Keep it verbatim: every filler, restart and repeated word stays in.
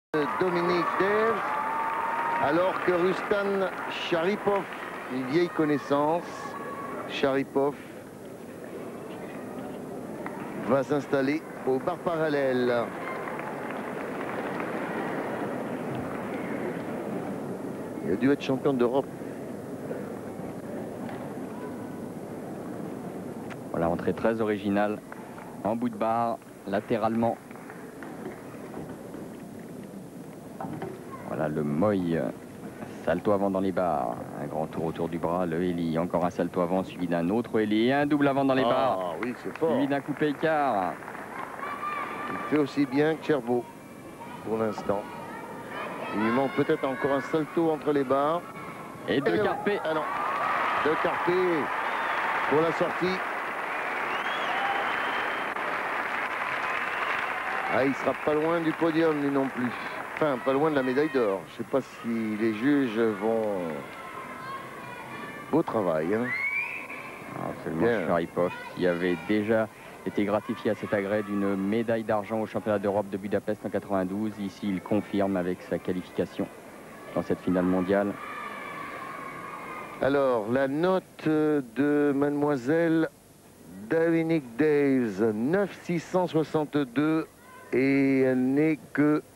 Dominique Dave, alors que Rustan Sharipov, une vieille connaissance, Sharipov va s'installer au bar parallèle. Il a dû être champion d'Europe. Voilà, entrée très originale en bout de barre, latéralement. Voilà le Moy, salto avant dans les barres, un grand tour autour du bras, le Heli, encore un salto avant suivi d'un autre Heli et un double avant dans les ah, barres. Oui, c'est fort. Suivi d'un coupé écart. Il fait aussi bien que Cherbourg pour l'instant. Il lui manque peut-être encore un salto entre les barres. Et deux et carpés. Ah non, deux carpés pour la sortie. Ah, il sera pas loin du podium lui non plus. Enfin, pas loin de la médaille d'or. Je ne sais pas si les juges vont... Beau travail. Hein. Absolument, Sharipov qui avait déjà été gratifié à cet agrès d'une médaille d'argent au championnat d'Europe de Budapest en quatre-vingt-douze. Ici, il confirme avec sa qualification dans cette finale mondiale. Alors, la note de mademoiselle Dominique Daves, neuf mille six cent soixante-deux, et elle n'est que